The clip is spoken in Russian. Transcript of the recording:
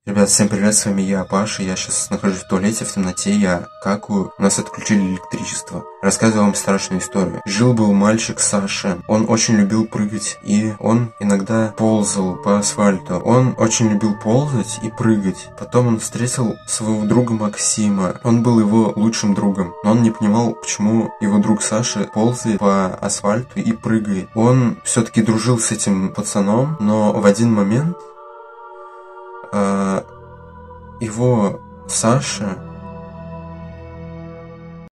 Ребят, всем привет, с вами я, Паша. Я сейчас нахожусь в туалете, в темноте, я какаю. У нас отключили электричество. Рассказываю вам страшную историю. Жил-был мальчик Саша. Он очень любил прыгать, и он иногда ползал по асфальту. Он очень любил ползать и прыгать. Потом он встретил своего друга Максима. Он был его лучшим другом. Но он не понимал, почему его друг Саша ползает по асфальту и прыгает. Он все-таки дружил с этим пацаном, но в один момент его Саша